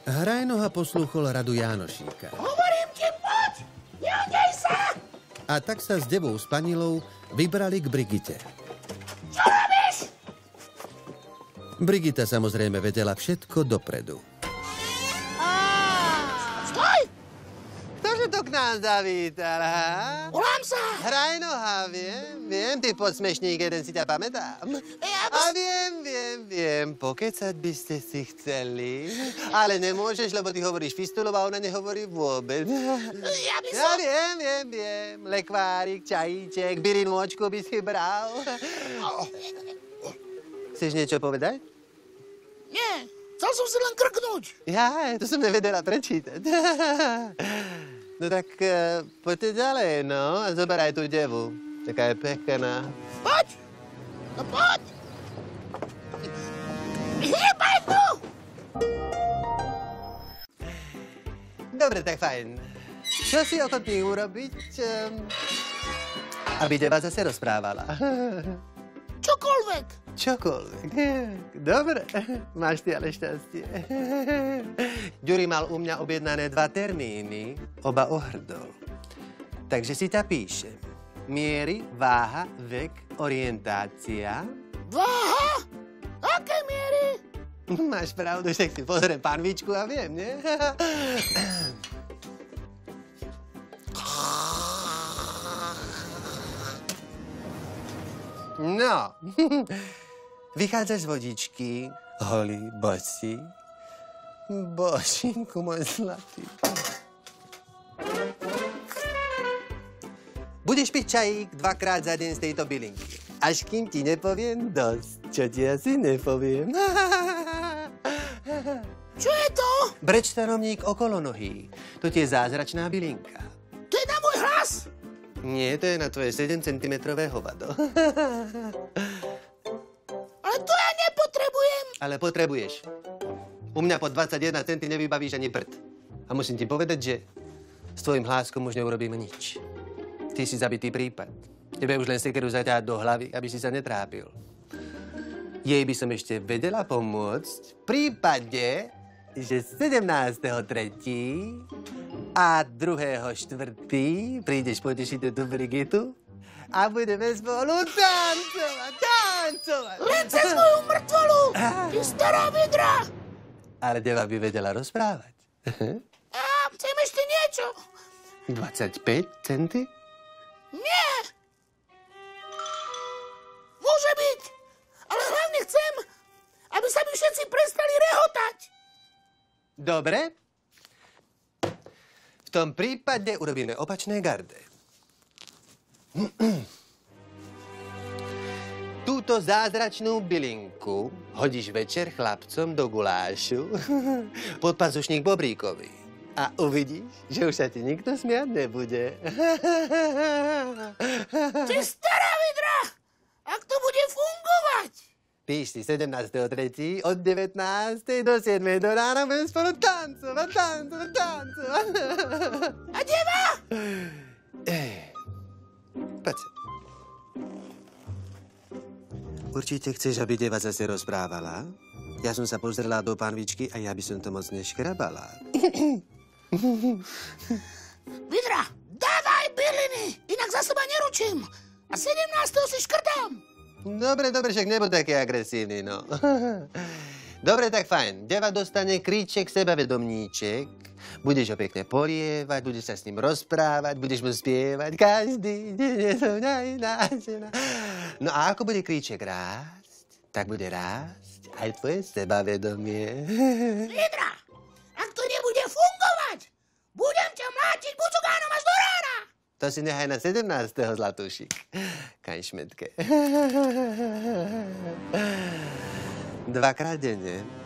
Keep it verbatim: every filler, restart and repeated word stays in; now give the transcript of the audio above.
Hrajnoha poslúchol radu Jánošíka. Hovorím ti, poď! Neodej sa! A tak sa s devou Spanilou vybrali k Brigite. Čo robíš? Brigita samozrejme vedela všetko dopredu. Stoj! Ktože to k nám zavítal, ha? Volám sa! Hrajnoha, viem, viem, ty podsmešník, jeden si ťa pamätám. Ja A viem, viem, viem, pokecať by ste si chceli, ale nemôžeš, lebo ty hovoríš fistulov a ona nehovorí vôbec. Ja by Ja som... viem, viem, viem, lekvárik, čajíček, byrinôčku by si bral. Chceš niečo povedať? Nie, chcel som si len krknúť. Ja, to som nevedela prečítať. No tak uh, poďte ďalej, no, a zoberaj tú devu. Taká je pekná. Poď! No poď! Hýbaj tu! Dobre, tak fajn. Čo si ochotný urobiť, um, aby deva zase rozprávala? Čokoľvek. Čokoľvek. Dobre, máš ty ale šťastie. Ďuri mal u mňa objednané dva termíny, oba ohrdol. Takže si ťa píše. Miery, váha, vek, orientácia. Váha? Aké miery? Máš pravdu, však si pozriem panvičku a viem, nie? No, vychádzaš z vodičky, holý, bosí. Božinku, môj zlatý. Budeš piť čajík dvakrát za deň z tejto bylinky. Až kým ti nepoviem dosť, čo ti asi nepoviem. Čo je to? Brečtanovník okolo nohy. To ti je zázračná bylinka. To je na môj hlas? Nie, to je na tvoje sedem centimetrové hovado. Ale to ja nepotrebujem. Ale potrebuješ. U mňa po dvadsaťjeden centy nevybavíš ani prd. A musím ti povedať, že s tvojim hláskom už neurobíme nič. Ty si zabitý prípad. Tebe už len sekeru zaťahať do hlavy, aby si sa netrápil. Jej by som ešte vedela pomôcť v prípade, že sedemnásteho tretieho a druhého štvrtého prídeš potešiť tú Brigitu a budeme spolu tancovať, tancovať. Len cez moju mŕtvolu. Ty stará vidra. Ale deva by vedela rozprávať. A chcem ešte niečo. dvadsaťpäť centy? Nie. Môže byť. Ale hlavne chcem, aby sa mi všetci prestali rehotať. Dobre. V tom prípade urobíme opačné garde. Túto zázračnú bylinku hodíš večer chlapcom do gulášu pod pazušník bobríkovi. A uvidíš, že už sa ti nikto smiať nebude. Ty stará vidra. Ak to bude fungovať. Píš si sedemnásteho tretieho od devätnástej do siedmej do rána budeme spolu tancovať, tancovať, tancovať. A deva? Ej, poď. Určite chceš, aby deva zase rozprávala? Ja som sa pozrela do panvičky a ja by som to moc neškrabala. Vidra, dávaj byliny, inak za seba neručím. A sedemnásteho si škrtám. Dobre, dobre, však nebuď taký agresívny, no. Dobre, tak fajn. Deva dostane kríček, sebavedomníček. Budeš ho pekne polievať, budeš sa s ním rozprávať, budeš mu spievať. Každý deň je to najnáčená. No a ako bude kríček rásť, tak bude rásť aj tvoje sebavedomie. Vidra, ak to nebude fungovať, budem ťa mlátiť bucukánom až do rána. To si nechaj na sedemnásteho zlatúšik. Kaň šmetke. Dvakrát denne